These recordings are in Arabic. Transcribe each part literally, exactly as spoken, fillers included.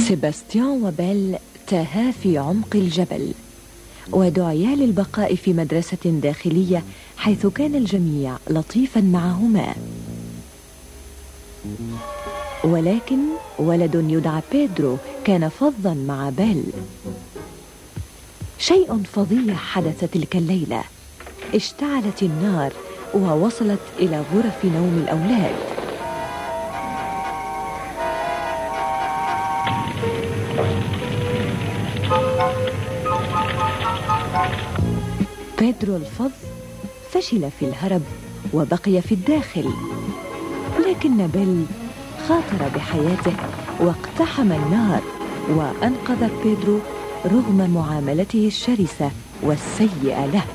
سيباستيان وبيل تاها في عمق الجبل، ودعيا للبقاء في مدرسة داخلية حيث كان الجميع لطيفا معهما. ولكن ولد يدعى بيدرو كان فظا مع بيل. شيء فظيع حدث تلك الليلة. اشتعلت النار ووصلت إلى غرف نوم الأولاد. بيدرو الفظ فشل في الهرب وبقي في الداخل، لكن بيل خاطر بحياته واقتحم النار وأنقذ بيدرو رغم معاملته الشرسة والسيئة له.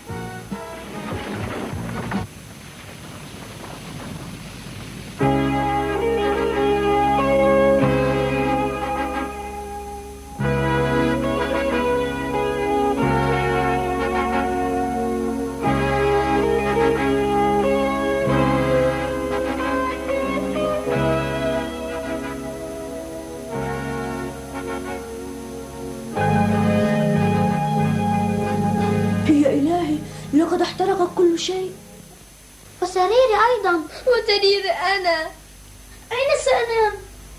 لقد احترق كل شيء، وسريري أيضا، وسريري أنا. أين سأنام؟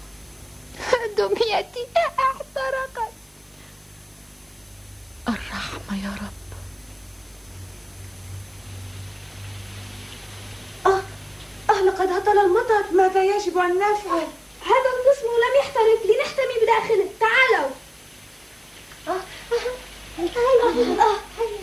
دميتي احترقت. الرحمة يا رب. آه آه لقد هطل المطر. ماذا يجب أن نفعل؟ هذا القسم لم يحترق، لنحتمي بداخله. تعالوا. آه هيا آه هيا.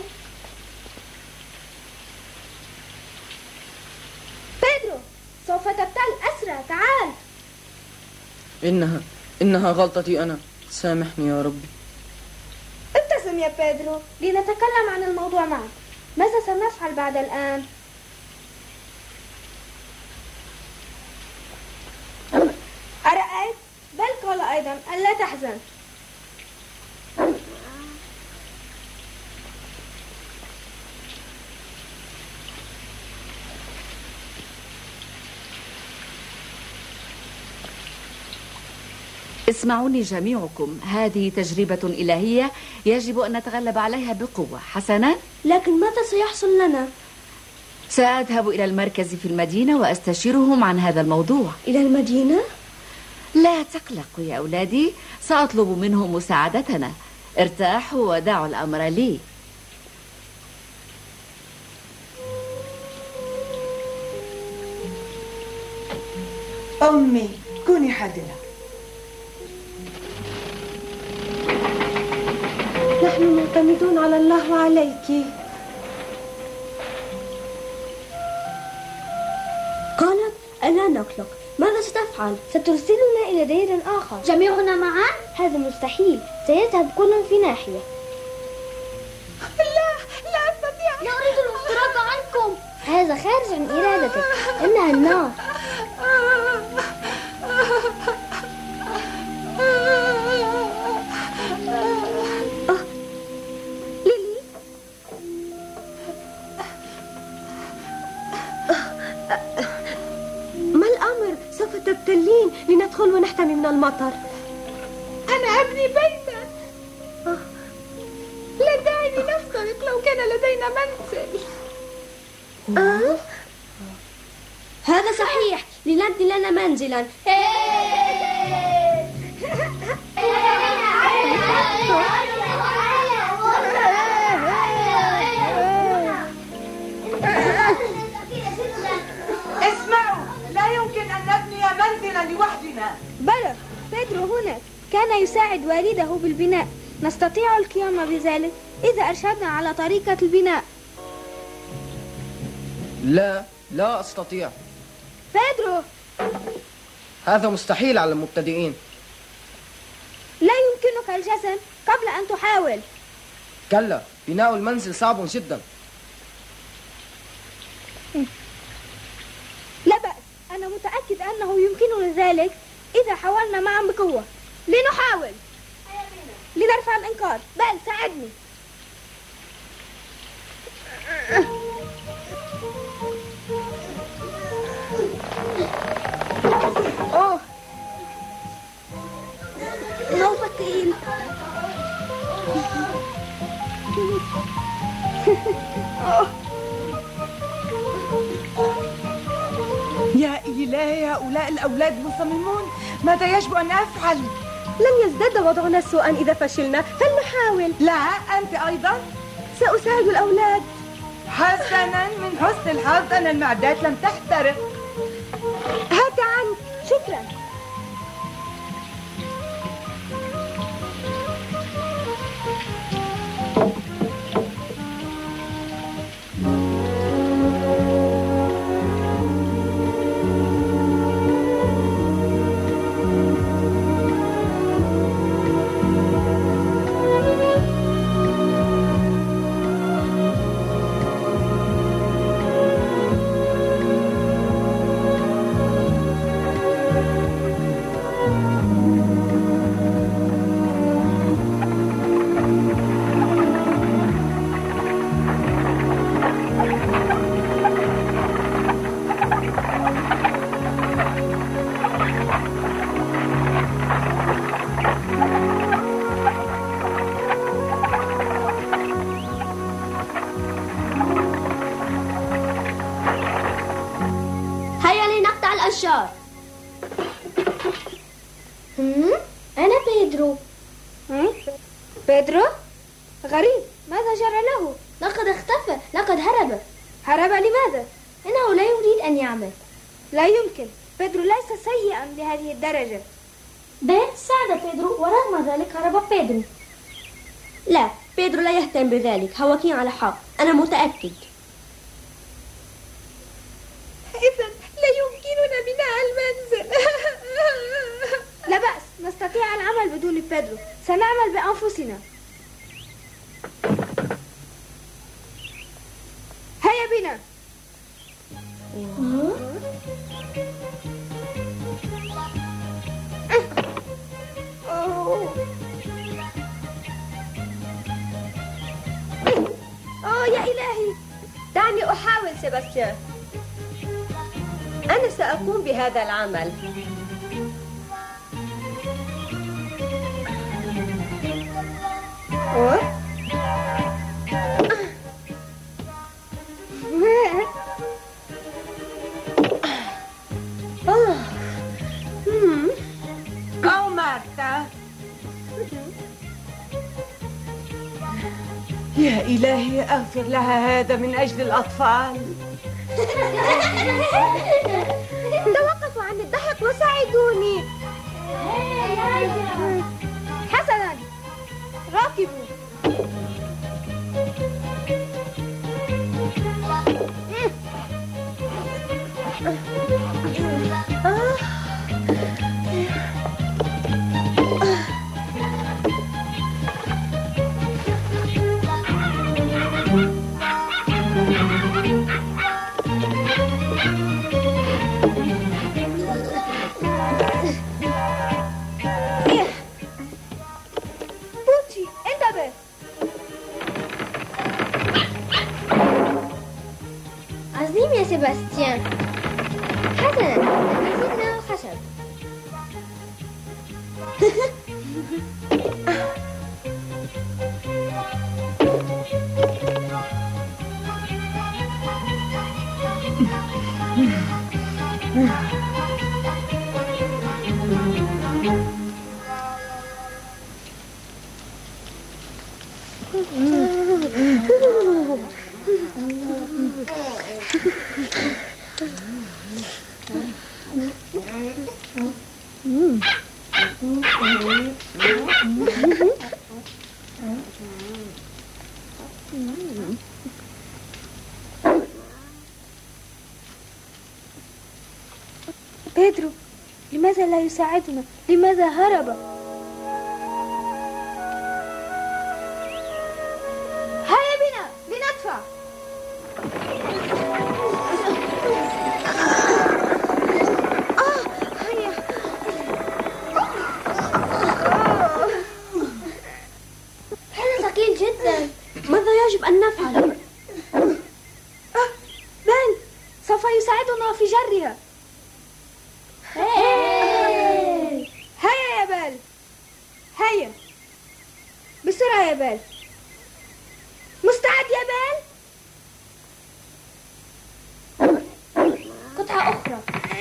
بيدرو سوف تبتل أسرع، تعال. إنها إنها غلطتي أنا، سامحني يا ربي. ابتسم يا بيدرو لنتكلم عن الموضوع معك. ماذا سنفعل بعد الآن؟ أرأيت؟ بل قال أيضا ألا تحزن. اسمعوني جميعكم، هذه تجربة إلهية يجب أن نتغلب عليها بقوة. حسنا؟ لكن ماذا سيحصل لنا؟ سأذهب إلى المركز في المدينة وأستشيرهم عن هذا الموضوع. إلى المدينة؟ لا تقلقوا يا أولادي، سأطلب منهم مساعدتنا. ارتاحوا ودعوا الأمر لي. أمي كوني حذرة. نحن معتمدون على الله وعليك. قالت ألا نقلق. ماذا ستفعل؟ سترسلنا إلى دير آخر. جميعنا معا؟ هذا مستحيل، سيذهب كل في ناحية. لا لا أستطيع. لا أريد الافتراق عنكم. هذا خارج عن إرادتك، إنها النار. تبتلين لندخل ونحتمي من المطر. أنا أبني بيتا. آه. لا داعي لنفترق لو كان لدينا منزل. آه. هذا صحيح، لنبني لنا منزلا. اسمعوا، لا يمكن أن نبني منزلا لوحدنا. بلى، بيدرو هناك كان يساعد والده بالبناء. نستطيع القيام بذلك إذا أرشدنا على طريقة البناء. لا لا أستطيع. بيدرو، هذا مستحيل على المبتدئين. لا يمكنك الجزم قبل أن تحاول. كلا، بناء المنزل صعب جدا. لا بأس، أنا متأكد أنه يمكننا ذلك إذا حاولنا معا بقوة. لنحاول، لنرفع الإنقاذ. بل ساعدني. أوه ثقيل. يا إلهي، هؤلاء الأولاد مصممون. ماذا يجب أن أفعل؟ لن يزداد وضعنا سوءا إذا فشلنا، فلنحاول. لا، أنت أيضا؟ سأساعد الأولاد. حسنا، من حسن الحظ أن المعدات لم تحترق. هات عنك. شكرا. الأشجار. هم؟ أنا بيدرو. هم؟ بيدرو؟ غريب، ماذا جرى له؟ لقد اختفى، لقد هرب. هرب لماذا؟ إنه لا يريد أن يعمل. لا يمكن، بيدرو ليس سيئا لهذه الدرجة. بيت ساعد بيدرو ورغم ذلك هرب بيدرو. لا، بيدرو لا يهتم بذلك، هو على حق، أنا متأكد. إذن لا يمكننا بناء المنزل. لا بأس، نستطيع العمل بدون بيدرو، سنعمل بأنفسنا. هيا بنا. أوه يا إلهي، دعني أحاول سيباستيان. أنا سأقوم بهذا العمل. أوه. أو مارتا. يا إلهي، أغفر لها هذا من أجل الأطفال. توقفوا عن الضحك وساعدوني. حسنا، راكبوا. عظيم يا سيباستيان. حسنا، زدنا خشب. بيدرو، لماذا لا يساعدنا؟ لماذا هرب؟ هيا بنا لندفع. آه هيا. هذا ثقيل جدا. ماذا يجب أن نفعل؟ آه بل سوف يساعدنا في جرها. هيا يا بال، هيا. بسرعة يا بال. مستعد يا بال؟ قطعة أخرى.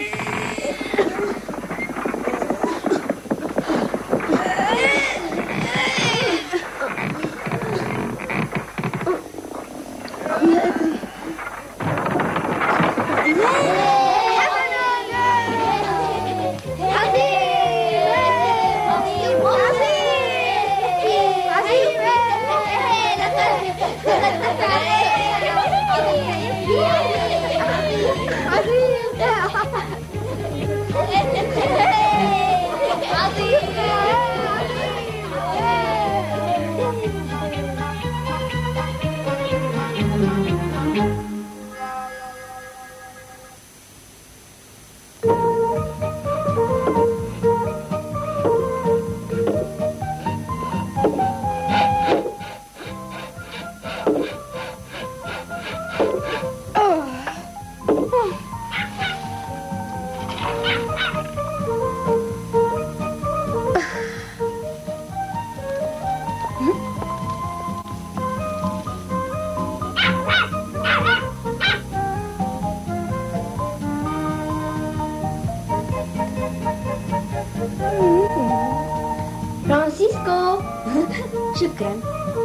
فرانسيسكو. شكرا.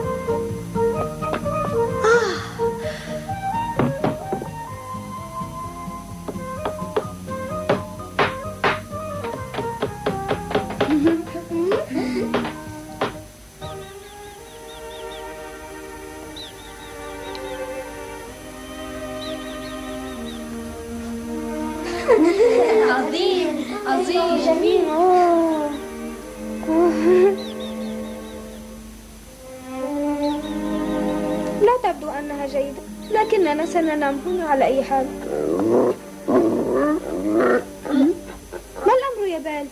عظيم عظيم جميل. لا تبدو أنها جيدة، لكننا سننام هنا على أي حال. ما الأمر يا بال؟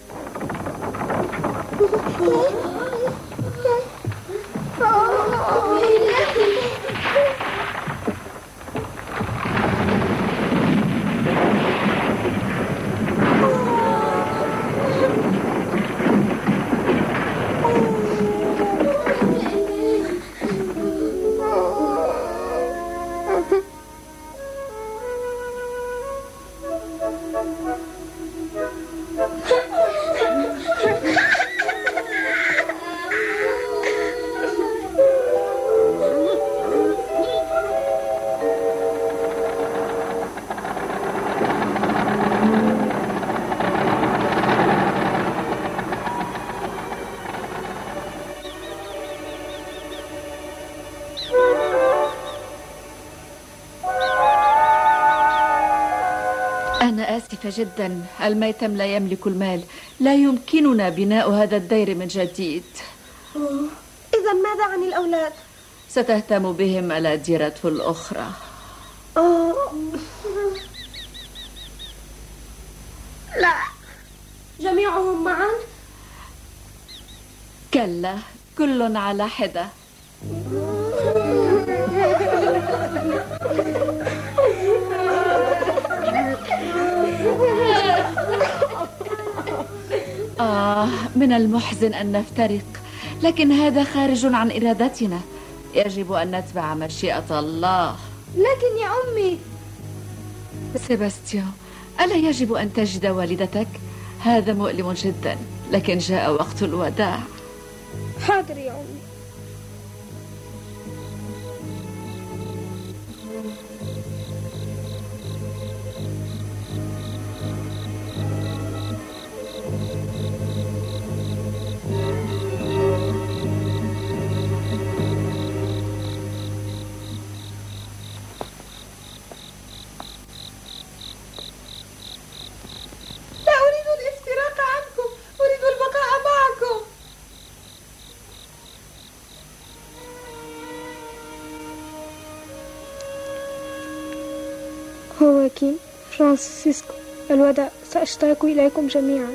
أنا آسفة جدا، الميتم لا يملك المال، لا يمكننا بناء هذا الدير من جديد. إذا ماذا عن الأولاد؟ ستهتم بهم الأديرة الأخرى. أوه. لا، جميعهم معا؟ كلا، كل على حدة. آه، من المحزن أن نفترق، لكن هذا خارج عن إرادتنا. يجب أن نتبع مشيئة الله. لكن يا أمي. سيباستيان، ألا يجب أن تجد والدتك؟ هذا مؤلم جدا، لكن جاء وقت الوداع. حاضر يا أمي. هواكين، فرانسيسكو، الوداع، سأشتاق إليكم جميعا.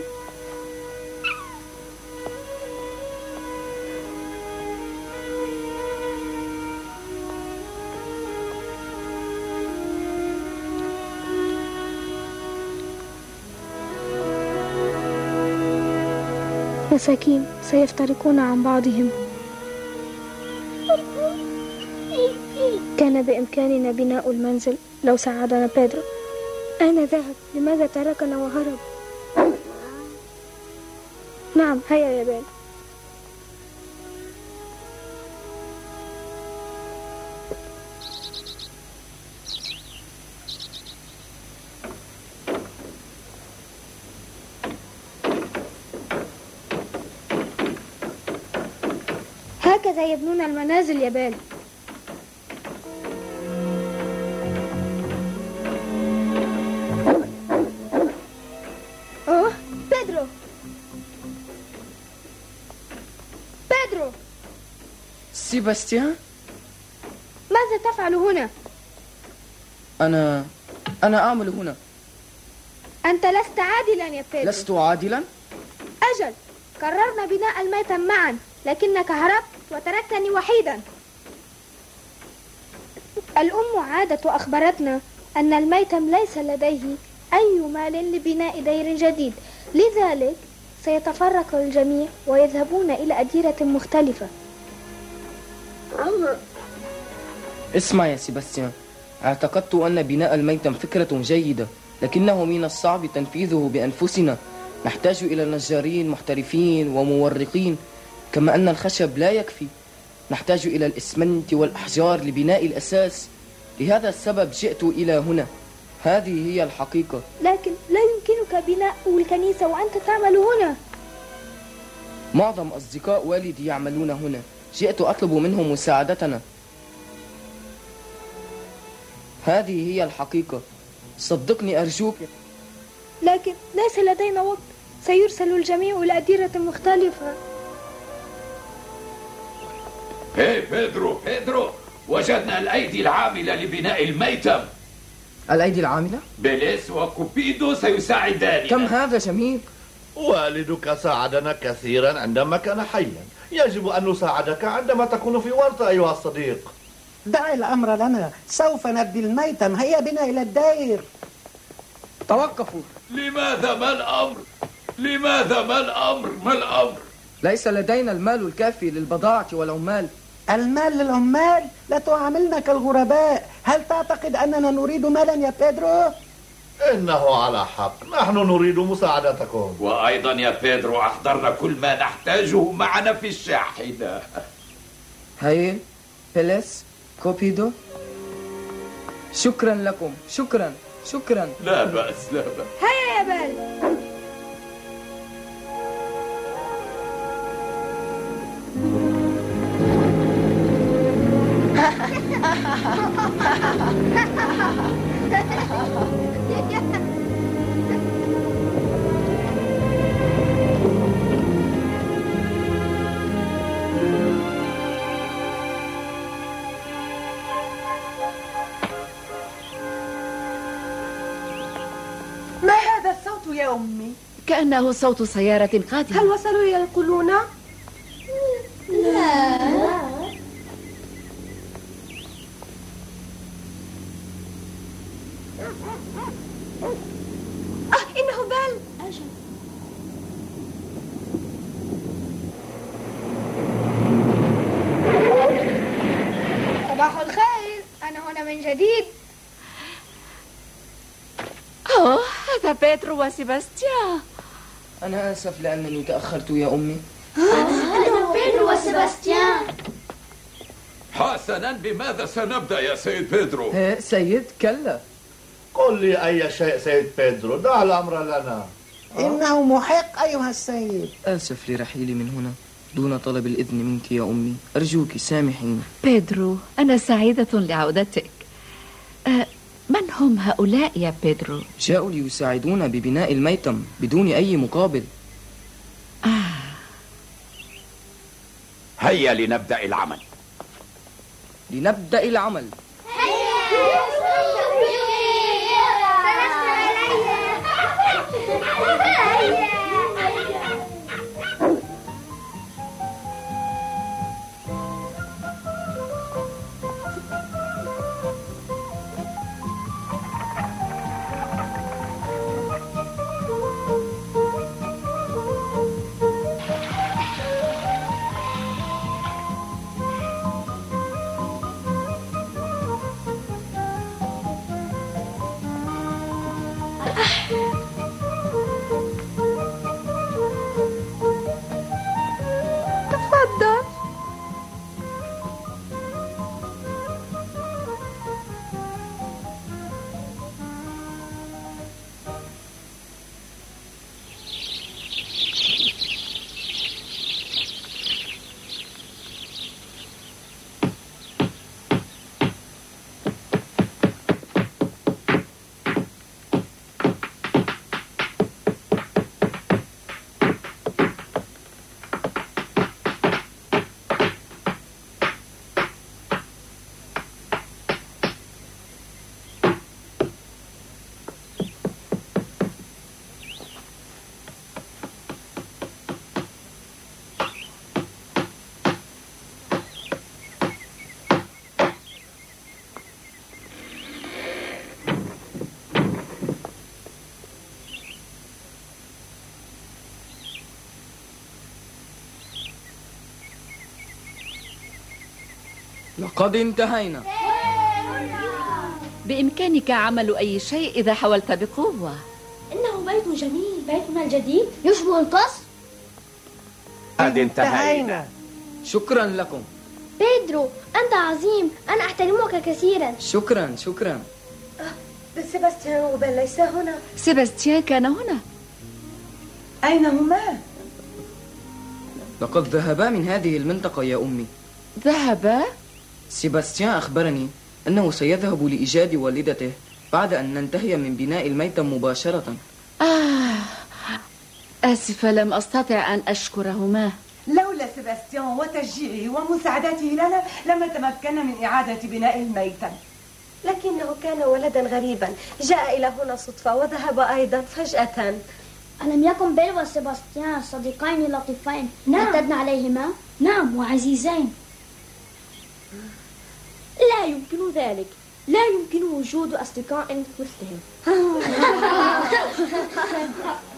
مساكين، سيفترقون عن بعضهم. كان بإمكاننا بناء المنزل لو ساعدنا بيدرو. أين ذهب؟ لماذا تركنا وهرب؟ نعم، هيا يا بيل. هكذا يبنون المنازل يا بيل. أوه، بيدرو بيدرو سيباستيان، ماذا تفعل هنا؟ أنا أنا أعمل هنا. أنت لست عادلا يا بيدرو. لست عادلا؟ أجل، قررنا بناء الميتم معا، لكنك هربت وتركتني وحيدا. الأم عادت وأخبرتنا أن الميتم ليس لديه أي مال لبناء دير جديد، لذلك سيتفرق الجميع ويذهبون إلى أديرة مختلفة. اسمع يا سيباستيان، اعتقدت أن بناء الميتم فكرة جيدة، لكنه من الصعب تنفيذه بأنفسنا. نحتاج إلى نجارين محترفين ومورقين، كما أن الخشب لا يكفي. نحتاج إلى الإسمنت والأحجار لبناء الأساس. لهذا السبب جئت إلى هنا. هذه هي الحقيقة. لكن لا يمكنك بناء الكنيسة وأنت تعمل هنا. معظم أصدقاء والدي يعملون هنا. جئت أطلب منهم مساعدتنا. هذه هي الحقيقة، صدقني أرجوك. لكن ليس لدينا وقت، سيرسل الجميع إلى أديرة مختلفة. هي بيدرو بيدرو، وجدنا الأيدي العاملة لبناء الميتم. الأيدي العاملة؟ بيليس وكوبيدو سيساعداننا. كم هذا جميل؟ والدك ساعدنا كثيرا عندما كان حيا، يجب أن نساعدك عندما تكون في ورطة أيها الصديق. دع الأمر لنا، سوف نبني الميتم، هيا بنا إلى الدير. توقفوا. لماذا؟ ما الأمر؟ لماذا؟ ما الأمر؟ ما الأمر؟ ليس لدينا المال الكافي للبضاعة والعمال. المال للعمال؟ لا تعاملنا كالغرباء. هل تعتقد أننا نريد مالا يا بيدرو؟ إنه على حق، نحن نريد مساعدتكم. وأيضا يا بيدرو أحضرنا كل ما نحتاجه معنا في الشاحنة. هاي بيليس كوبيدو، شكرا لكم. شكرا شكرا. لا بأس لا بأس. هيا يا بال. ما هذا الصوت يا أمي؟ كأنه صوت سيارة قادمة. هل وصلوا ينقلون؟ لا. آه، إنه بال. أجل. صباح الخير، أنا هنا من جديد. أوه، هذا بيدرو وسيباستيان. أنا آسف لأنني تأخرت يا أمي. أنا بيدرو وسيباستيان. حسنا، بماذا سنبدأ يا سيد بيدرو؟ هي سيد، كلا. قل لي أي شيء سيد بيدرو، دع الأمر لنا. إنه محق أيها السيد. آسف لرحيلي من هنا دون طلب الإذن منك يا أمي، أرجوك سامحيني. بيدرو، أنا سعيدة لعودتك. أه من هم هؤلاء يا بيدرو؟ جاءوا ليساعدونا ببناء الميتم بدون أي مقابل. آه. هيا لنبدأ العمل. لنبدأ العمل. لقد انتهينا. بإمكانك عمل أي شيء إذا حاولت بقوة. إنه بيت جميل. بيتنا الجديد يشبه القصر. قد انتهينا. شكرا لكم. بيدرو أنت عظيم، أنا أحترمك كثيرا. شكرا شكرا. سيباستيان وبيل ليس هنا. سيباستيان كان هنا. أين هما؟ لقد ذهبا من هذه المنطقة يا أمي. ذهبا؟ سيباستيان أخبرني أنه سيذهب لإيجاد والدته بعد أن ننتهي من بناء الميتم مباشرة. آه آسفة، لم أستطع أن أشكرهما. لولا سيباستيان وتشجيعه ومساعدته لنا لما تمكنا من إعادة بناء الميتم. لكنه كان ولدا غريبا، جاء إلى هنا صدفة وذهب أيضا فجأة. ألم يكن بيل وسيباستيان صديقين لطيفين؟ نعم. اعتدنا عليهما؟ نعم، وعزيزين. لا يمكن ذلك، لا يمكن وجود أصدقاء مثلهم.